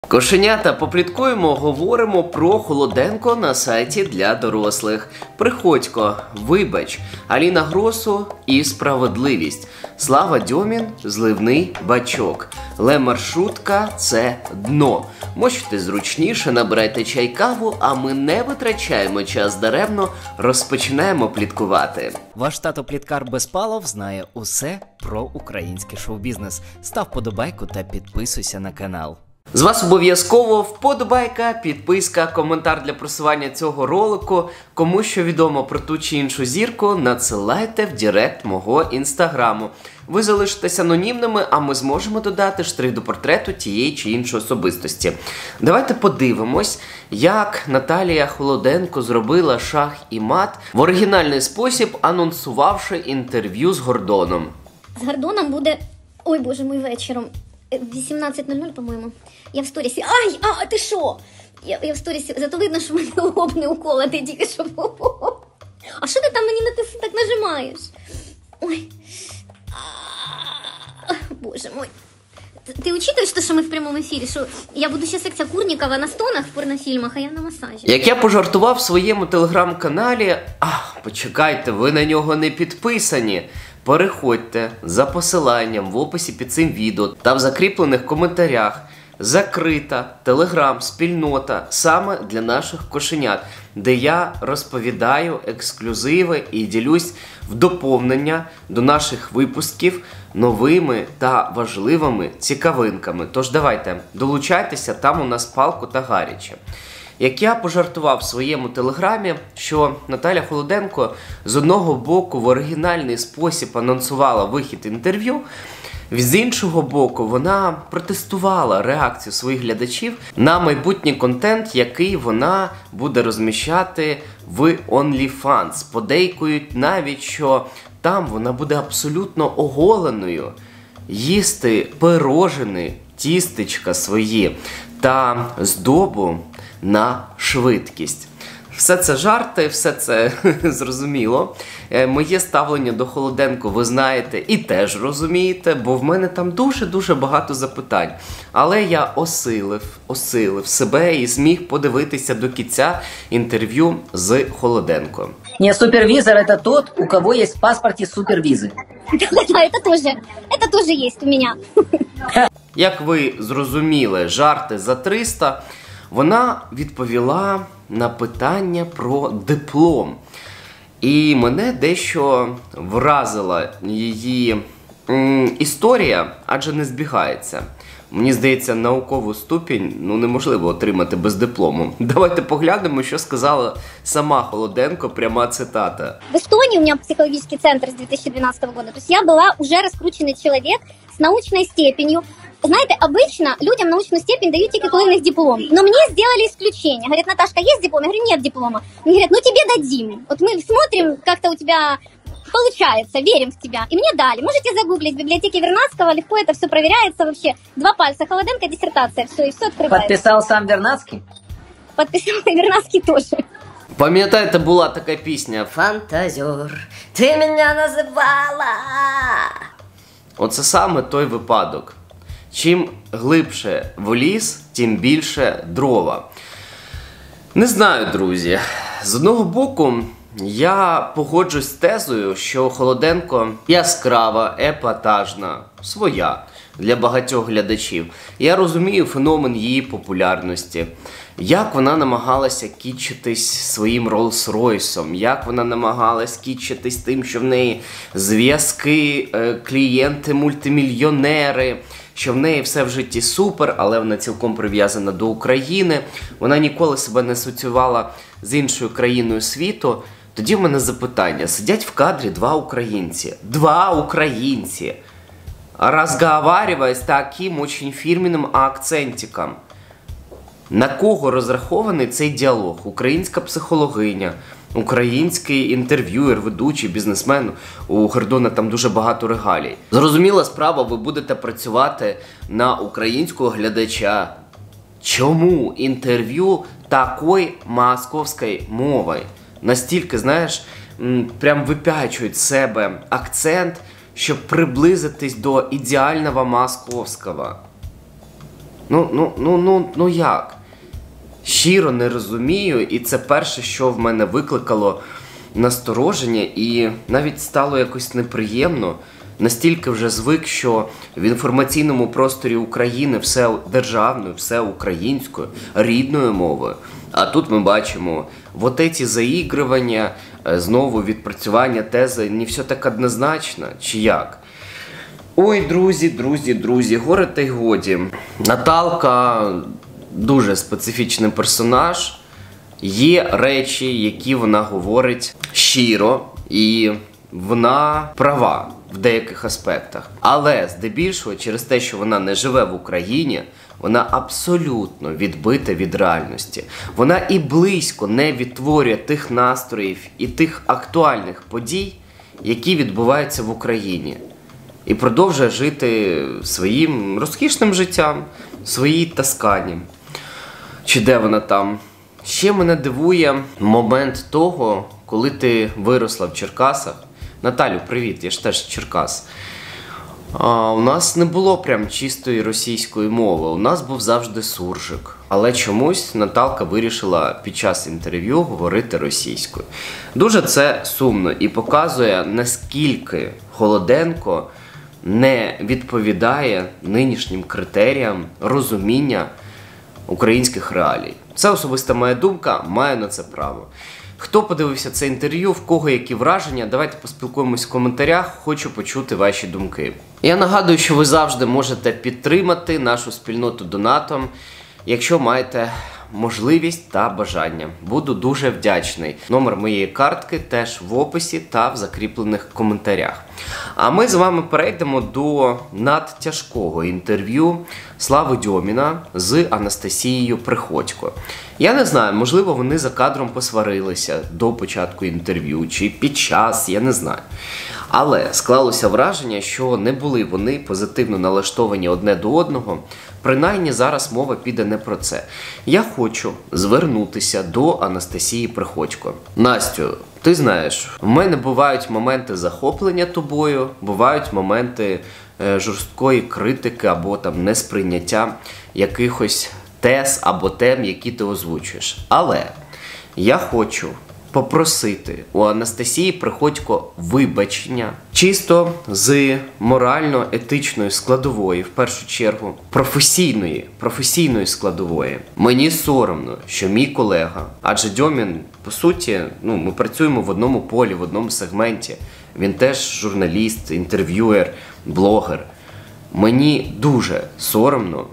Кошенята, попліткуємо, говоримо про Холоденко на сайті для дорослих. Приходько, вибач, Аліна Гросу і справедливість. Слава Дьомін, зливний бачок. Ле-маршрутка – це дно. Мочте зручніше, набирайте чай-каву, а ми не витрачаємо час даремно, розпочинаємо пліткувати. Ваш тато-пліткар Безпалов знає усе про український шоу-бізнес. Став подобайку та підписуйся на канал. З вас обов'язково вподобайка, підписка, коментар для просування цього ролику. Кому що відомо про ту чи іншу зірку, надсилайте в директ мого інстаграму. Ви залишитесь анонімними, а ми зможемо додати штрих до портрету тієї чи іншої особистості. Давайте подивимось, як Наталія Холоденко зробила шах і мат в оригінальний спосіб, анонсувавши інтерв'ю з Гордоном. З Гордоном буде, ой боже мой, вечором. 18:00, по-моєму. Я в сторісі. Ай, а ти що? Я в сторісі. Зато видно, що в мене лоб не уколотий тільки що. А що ти там мені так нажимаєш? Ой. Боже мой. Ти учитуєш те, що ми в прямому ефірі, що я буду ще секція Курнікова на стонах в порнофільмах, а я на масажі. Як я пожартував в своєму телеграм-каналі, почекайте, ви на нього не підписані. Переходьте за посиланням в описі під цим відео та в закріплених коментарях. Закрита телеграм-спільнота саме для наших кошенят, де я розповідаю ексклюзиви і ділюсь в доповнення до наших випусків новими та важливими цікавинками. Тож давайте, долучайтеся, там у нас палко та гаряче. Як я пожартував в своєму телеграмі, що Наталя Холоденко з одного боку в оригінальний спосіб анонсувала вихід інтерв'ю, з іншого боку вона протестувала реакцію своїх глядачів на майбутній контент, який вона буде розміщати в OnlyFans. Подейкують навіть, що там вона буде абсолютно оголеною, їсти пирожини, тістечка свої та здобу на швидкість. Все це жарти, все це зрозуміло. Моє ставлення до Холоденко ви знаєте і теж розумієте, бо в мене там дуже-дуже багато запитань. Але я осилив себе і зміг подивитися до кінця інтерв'ю з Холоденко. Не, супервизор – это тот, у кого есть в паспорте супервизы. Да, это тоже есть у меня. Як ви зрозуміли, жарти за 300, вона відповіла на питання про диплом. І мене дещо вразила її історія, адже не збігається. Мені здається, наукову ступінь неможливо отримати без диплому. Давайте поглянемо, що сказала сама Холоденко, пряма цитата. В Эстонии у меня психологический центр с 2012 года. То есть я была уже раскрученный человек с научной степенью. Знаете, обычно людям научную степень дают тільки коли в них диплом. Но мне сделали исключение. Говорят, Наташка, есть диплом? Я говорю, нет диплома. Они говорят, ну тебе дадим. Вот мы смотрим, как-то у тебя получается, верим в тебя. И мне дали. Можете загуглить в библиотеке Вернадского, легко это все проверяется вообще. 2 пальца, Холоденко, диссертация, все, и все открывается. Подписал сам Вернадский? Подписал Вернадский тоже. Пам'ятаєте, була така пісня Фантазер, ти мене називала. Оце саме той випадок. Чим глибше в ліс, тим більше дрова. Не знаю, друзі. З одного боку, я погоджусь з тезою, що Холоденко яскрава, епатажна, своя для багатьох глядачів. Я розумію феномен її популярності. Як вона намагалася кічитись своїм Роллс-Ройсом, як вона намагалась кічитись тим, що в неї зв'язки, клієнти, мультимільйонери, що в неї все в житті супер, але вона цілком прив'язана до України. Вона ніколи себе не асоціювала з іншою країною світу. Тоді в мене запитання. Сидять в кадрі 2 українці. 2 українці! Розговаривая з таким очень фірменним акцентиком. На кого розрахований цей діалог? Українська психологиня, український інтерв'юер, ведучий, бізнесмен. У Гордона там дуже багато регалій. Зрозуміла справа, ви будете працювати на українського глядача. Чому інтерв'ю такої московської мовою? Настільки, знаєш, прям випячують себе акцент, щоб приблизитись до ідеального московського. Ну як? Щиро не розумію, і це перше, що в мене викликало настороження, і навіть стало якось неприємно. Настільки вже звик, що в інформаційному просторі України все державною, все українською, рідною мовою. А тут ми бачимо вот ці заігрування, знову відпрацювання тези, не все так однозначно, чи як? Ой, друзі, горе та й годі. Наталка дуже специфічний персонаж. Є речі, які вона говорить щиро, і вона права в деяких аспектах. Але здебільшого через те, що вона не живе в Україні, вона абсолютно відбита від реальності. Вона і близько не відтворює тих настроїв і тих актуальних подій, які відбуваються в Україні. І продовжує жити своїм розкішним життям, в своїй Тоскані. Чи де вона там? Ще мене дивує момент того, коли ти виросла в Черкасах. Наталю, привіт, я ж теж з Черкас. У нас не було прям чистої російської мови, у нас був завжди суржик. Але чомусь Наталка вирішила під час інтерв'ю говорити російською. Дуже це сумно і показує, наскільки Холоденко не відповідає нинішнім критеріям розуміння українських реалій. Це особиста моя думка, маю на це право. Хто подивився це інтерв'ю, в кого які враження, давайте поспілкуємось в коментарях, хочу почути ваші думки. Я нагадую, що ви завжди можете підтримати нашу спільноту донатом, якщо маєте можливість та бажання. Буду дуже вдячний. Номер моєї картки теж в описі та в закріплених коментарях. А ми з вами перейдемо до надтяжкого інтерв'ю Слави Дьоміна з Анастасією Приходько. Я не знаю, можливо, вони за кадром посварилися до початку інтерв'ю, чи під час, я не знаю. Але склалося враження, що не були вони позитивно налаштовані одне до одного. Принаймні зараз мова піде не про це. Я хочу звернутися до Анастасії Приходько. Настю, ти знаєш, в мене бувають моменти захоплення тобою, бувають моменти жорсткої критики або там несприйняття якихось тез або тем, які ти озвучуєш. Але я хочу попросити у Анастасії Приходько вибачення чисто з морально-етичної складової, в першу чергу, професійної складової. Мені соромно, що мій колега, адже Дьомін, по суті, ми працюємо в одному полі, в одному сегменті. Він теж журналіст, інтерв'юер, блогер. Мені дуже соромно,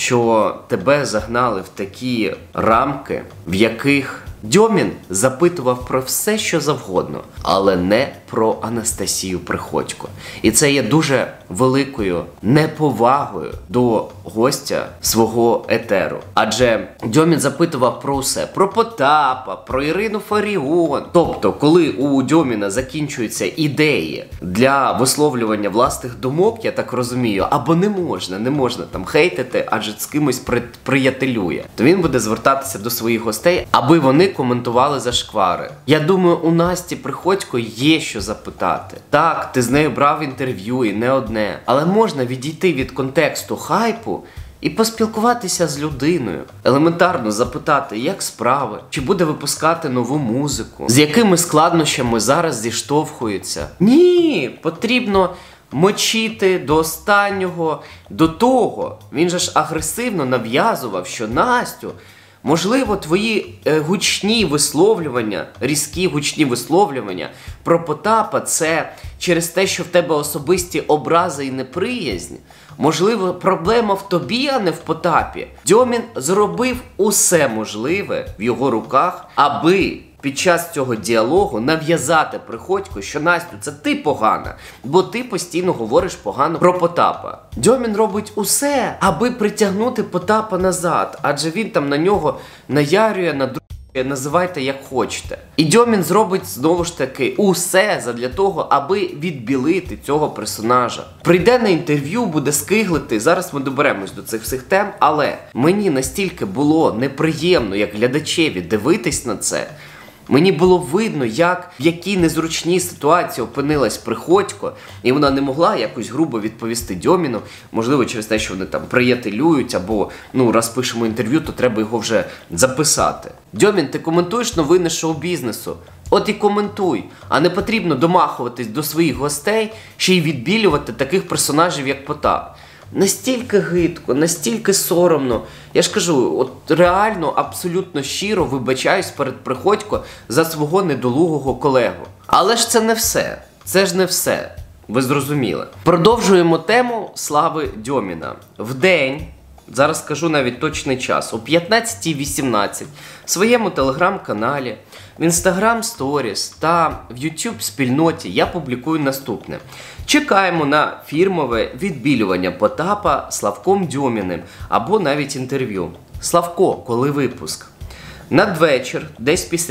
що тебе загнали в такі рамки, в яких Дьомін запитував про все, що завгодно, але не про Анастасію Приходько. І це є дуже великою неповагою до гостя свого етеру. Адже Дьомін запитував про все. Про Потапа, про Ірину Фаріон. Тобто, коли у Дьоміна закінчуються ідеї для висловлювання власних думок, я так розумію, або не можна там хейтити, адже з кимось приятелює, то він буде звертатися до своїх гостей, аби вони коментували зашквари. Я думаю, у Насті Приходько є що запитати. Так, ти з нею брав інтерв'ю і не одне, але можна відійти від контексту хайпу і поспілкуватися з людиною. Елементарно запитати, як справи, чи буде випускати нову музику, з якими складнощами зараз зіштовхується. Ні, потрібно мочити до останнього. До того, він же ж агресивно нав'язував, що Настю, можливо, твої гучні висловлювання, різкі гучні висловлювання про Потапа – це через те, що в тебе особисті образи і неприязнь. Можливо, проблема в тобі, а не в Потапі. Дьомін зробив усе можливе в його руках, аби під час цього діалогу нав'язати Приходько, що Настю, це ти погана, бо ти постійно говориш погано про Потапа. Дьомін робить усе, аби притягнути Потапа назад, адже він там на нього наярює, надрює, називайте як хочете. І Дьомін зробить знову ж таки усе задля того, аби відбілити цього персонажа. Прийде на інтерв'ю, буде скиглити, зараз ми доберемось до цих всіх тем, але мені настільки було неприємно, як глядачеві, дивитись на це. Мені було видно, в якій незручній ситуації опинилась Приходько, і вона не могла якось грубо відповісти Дьоміну, можливо, через те, що вони там приятелюють, або, раз пишемо інтерв'ю, то треба його вже записати. Дьомін, ти коментуєш новини шоу-бізнесу? От і коментуй, а не потрібно домахуватись до своїх гостей, ще й відбілювати таких персонажів, як Потап. Настільки гидко, настільки соромно. Я ж кажу, от реально, абсолютно щиро вибачаюсь перед Приходько за свого недолугого колегу. Але ж це не все. Це ж не все. Ви зрозуміли. Продовжуємо тему слави Дьоміна. Вдень, зараз скажу навіть точний час, о 15:18 в своєму телеграм-каналі, в Instagram Stories та в YouTube спільноті я публікую наступне. Чекаємо на фірмове відбілювання Потапа Славком Дьоміним або навіть інтерв'ю. Славко, коли випуск? Надвечір, десь після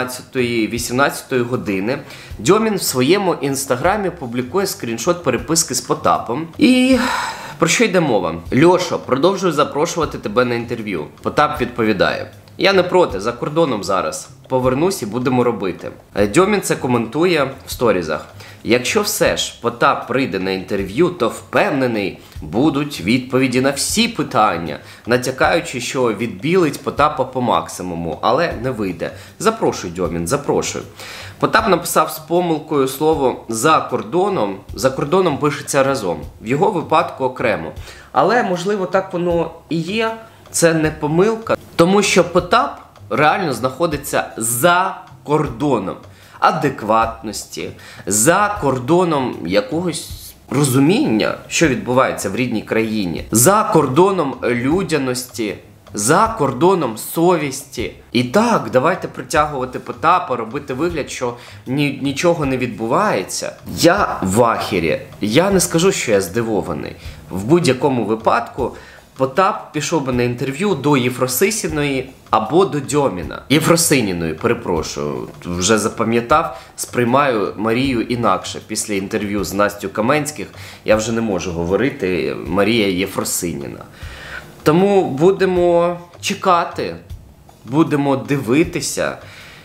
17-18 години, Дьомін в своєму інстаграмі публікує скріншот переписки з Потапом. І про що йде мова? Льошо, продовжую запрошувати тебе на інтерв'ю. Потап відповідає: я не проти, за кордоном зараз. Повернусь і будемо робити. Дьомін це коментує в сторізах. Якщо все ж Потап прийде на інтерв'ю, то впевнений, будуть відповіді на всі питання, натякаючи, що відбілить Потапа по максимуму, але не вийде. Запрошуй, Дьомін, запрошуй. Потап написав з помилкою слово «за кордоном». «За кордоном» пишеться разом. В його випадку окремо. Але, можливо, так воно і є. Це не помилка. Тому що Потап реально знаходиться за кордоном адекватності, за кордоном якогось розуміння, що відбувається в рідній країні, за кордоном людяності, за кордоном совісті. І так, давайте притягувати Потапа, робити вигляд, що нічого не відбувається. Я в ахері. Я не скажу, що я здивований. В будь-якому випадку Потап пішов би на інтерв'ю до Єфросиніної або до Дьоміна. Єфросиніної, перепрошую, вже запам'ятав, сприймаю Марію інакше. Після інтерв'ю з Настю Каменських я вже не можу говорити Марія Єфросиніна. Тому будемо чекати, будемо дивитися,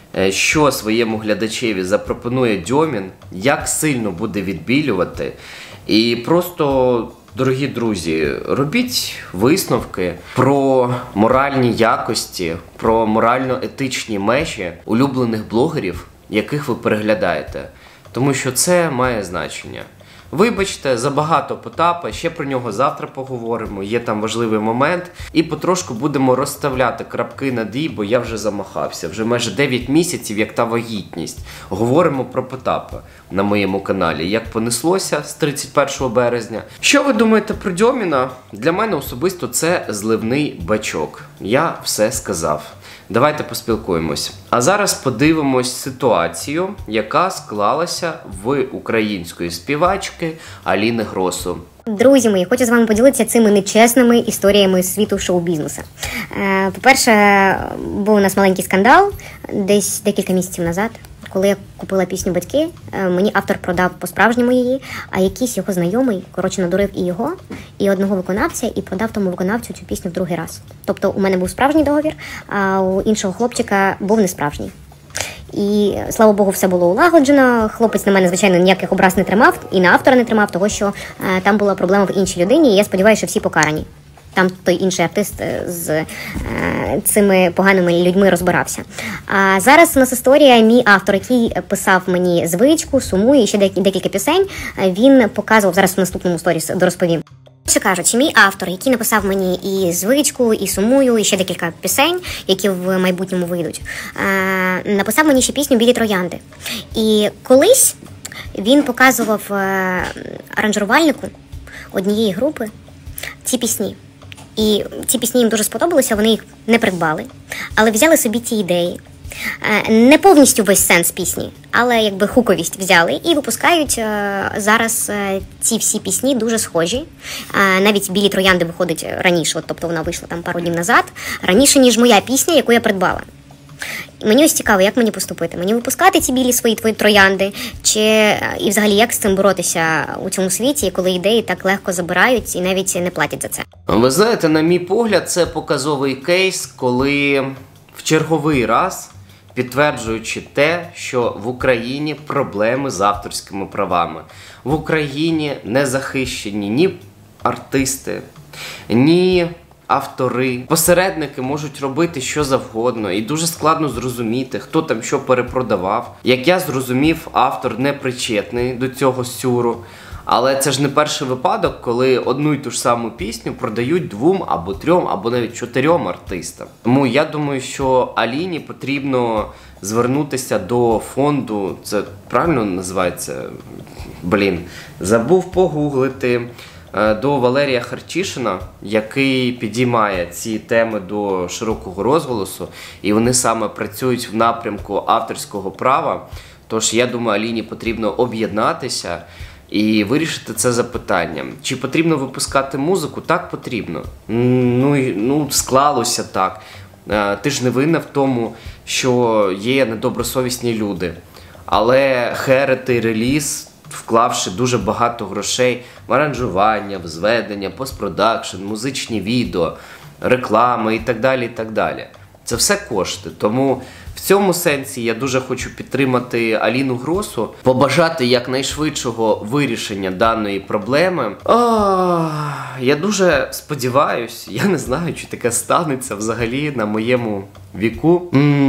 що своєму глядачеві запропонує Дьомін, як сильно буде відбілювати. І просто, дорогі друзі, робіть висновки про моральні якості, про морально-етичні межі улюблених блогерів, яких ви переглядаєте. Тому що це має значення. Вибачте, забагато Потапа, ще про нього завтра поговоримо, є там важливий момент. І потрошку будемо розставляти крапки над «і», бо я вже замахався. Вже майже 9 місяців, як та вагітність. Говоримо про Потапа на моєму каналі. Як понеслося з 31 березня. Що ви думаєте про Дьоміна? Для мене особисто це зливний бачок. Я все сказав. Давайте поспілкуємось. А зараз подивимось ситуацію, яка склалася в української співачки Аліни Гросу. Друзі мої, хочу з вами поділитися цими нечесними історіями з світу шоу-бізнесу. По-перше, був у нас маленький скандал десь декілька місяців назад. Коли я купила пісню «Батьки», мені автор продав по-справжньому її, а якийсь його знайомий, надурив і його, і одного виконавця, і продав тому виконавцю цю пісню в другий раз. Тобто у мене був справжній договір, а у іншого хлопчика був несправжній. І, слава Богу, все було улагоджено. Хлопець на мене, звичайно, ніяких образ не тримав, і на автора не тримав, того, що там була проблема в іншій людині, і я сподіваюся, що всі покарані. Там той інший артист з цими поганими людьми розбирався. А зараз у нас історія, мій автор, який писав мені «Звичку», «Сумую» і ще декілька пісень, він показував, зараз в наступному сторіс дорозповім. Що кажучи, мій автор, який написав мені і «Звичку», і «Сумую», і ще декілька пісень, які в майбутньому вийдуть, написав мені ще пісню «Білі троянди». І колись він показував аранжувальнику однієї групи ці пісні. І ці пісні їм дуже сподобалися, вони їх не придбали, але взяли собі ті ідеї. Не повністю весь сенс пісні, але якби хуковість взяли і випускають зараз ці всі пісні дуже схожі. Навіть «Білі троянди» виходить раніше, тобто вона вийшла там пару днів назад, раніше, ніж моя пісня, яку я придбала. Мені ось цікаво, як мені поступити? Мені випускати ці білі свої твої троянди? І взагалі, як з цим боротися у цьому світі, коли ідеї так легко забирають і навіть не платять за це? Ви знаєте, на мій погляд, це показовий кейс, коли в черговий раз підтверджуючи те, що в Україні проблеми з авторськими правами. В Україні не захищені ні артисти, ні автори. Посередники можуть робити що завгодно, і дуже складно зрозуміти, хто там що перепродавав. Як я зрозумів, автор не причетний до цього сюру. Але це ж не перший випадок, коли одну й ту ж саму пісню продають 2 або 3, або навіть 4 артистам. Тому я думаю, що Аліні потрібно звернутися до фонду, це правильно називається? Забув погуглити. До Валерія Харчишина, який підіймає ці теми до широкого розголосу, і вони саме працюють в напрямку авторського права. Тож, я думаю, Аліні потрібно об'єднатися і вирішити це запитання. Чи потрібно випускати музику? Так, потрібно. Склалося так. Ти ж не винна в тому, що є недобросовісні люди. Але херити реліз, вклавши дуже багато грошей в аранжування, в зведення, постпродакшн, музичні відео, реклами і так далі, і так далі. Це все кошти. Тому в цьому сенсі я дуже хочу підтримати Аліну Гросу, побажати якнайшвидшого вирішення даної проблеми. Я дуже сподіваюсь, я не знаю, чи таке станеться взагалі на моєму віку.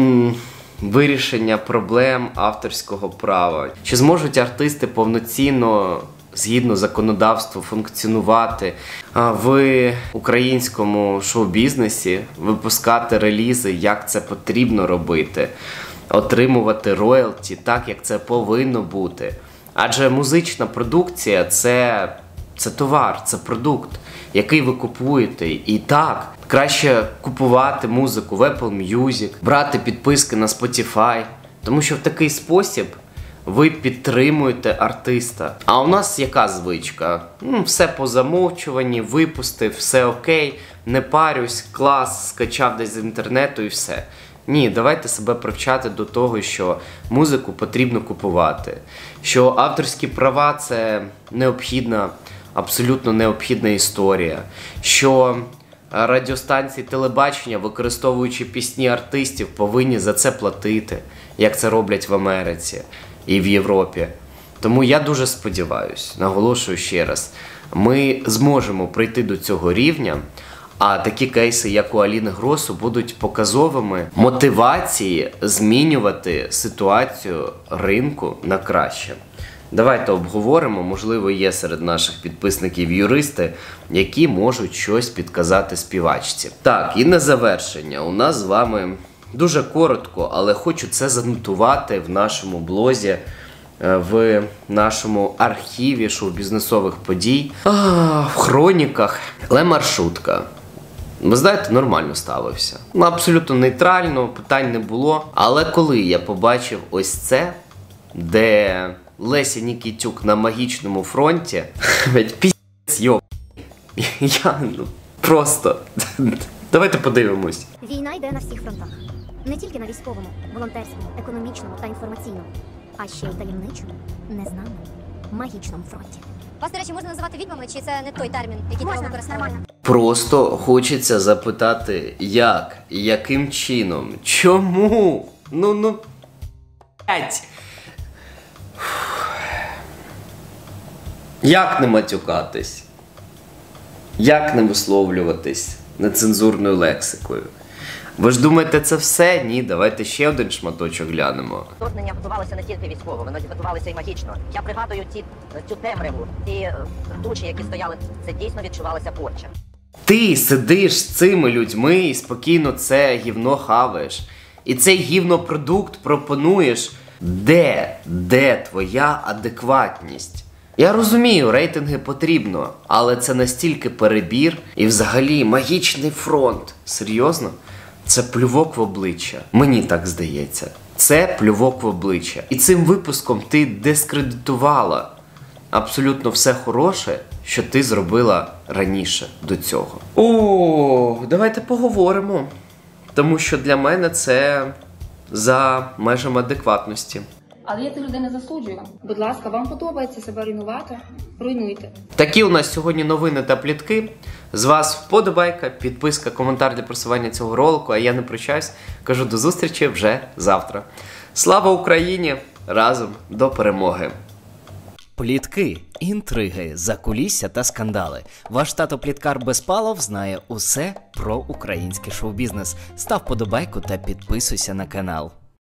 Вирішення проблем авторського права. Чи зможуть артисти повноцінно, згідно законодавству, функціонувати в українському шоу-бізнесі, випускати релізи, як це потрібно робити, отримувати роялті так, як це повинно бути. Адже музична продукція – це товар, це продукт, який ви купуєте. І так, краще купувати музику в Apple Music, брати підписки на Spotify, тому що в такий спосіб ви підтримуєте артиста. А у нас яка звичка? Все по замовчуванні, випустив, все окей, не парюсь, клас, скачав десь з інтернету і все. Ні, давайте себе привчати до того, що музику потрібно купувати, що авторські права – це необхідна, абсолютно необхідна історія, що радіостанції телебачення, використовуючи пісні артистів, повинні за це платити, як це роблять в Америці і в Європі. Тому я дуже сподіваюся, наголошую ще раз, ми зможемо прийти до цього рівня, а такі кейси, як у Аліни Гросу, будуть показовими мотивації змінювати ситуацію ринку на краще. Давайте обговоримо, можливо, є серед наших підписників юристи, які можуть щось підказати співачці. Так, і на завершення, у нас з вами дуже коротко, але хочу це занотувати в нашому блозі, в нашому архіві шоу-бізнесових подій, в хроніках. Але маршрутка. Ви знаєте, нормально ставився. Абсолютно нейтрально, питань не було. Але коли я побачив ось це, де Леся Нікітюк на магічному фронті, пі***ць, я просто... Давайте подивимось. Війна йде на всіх фронтах. Не тільки на військовому, волонтерському, економічному та інформаційному, а ще й таємничому, незнаному, магічному фронті. Вас, до речі, можна називати відьмами, чи це не той термін, який треба використовувати? Просто хочеться запитати, як, яким чином, чому? Блять. Як не матюкатись? Як не висловлюватись нецензурною лексикою? Ви ж думаєте, це все? Ні, давайте ще один шматочок глянемо. Вторгнення готувалося не тільки військово, воно готувалося і магічно. Я пригадую цю темряву, ті тучі, які стояли, це дійсно відчувалася порча. Ти сидиш з цими людьми і спокійно це гівно хаваєш. І цей гівнопродукт пропонуєш. Де твоя адекватність? Я розумію, рейтинги потрібно, але це настільки перебір і взагалі магічний фронт. Серйозно? Це плювок в обличчя. Мені так здається. Це плювок в обличчя. І цим випуском ти дискредитувала абсолютно все хороше, що ти зробила раніше до цього. Давайте поговоримо. Тому що для мене це за межами адекватності. Але я цих людей не засуджую. Будь ласка, вам подобається себе руйнувати? Руйнуйте. Такі у нас сьогодні новини та плітки. З вас вподобайка, підписка, коментар для просування цього ролику. А я не прощаюсь, кажу до зустрічі вже завтра. Слава Україні! Разом до перемоги! Плітки, інтриги, закулісся та скандали. Ваш тато-пліткар Безпалов знає усе про український шоу-бізнес. Став подобайку та підписуйся на канал.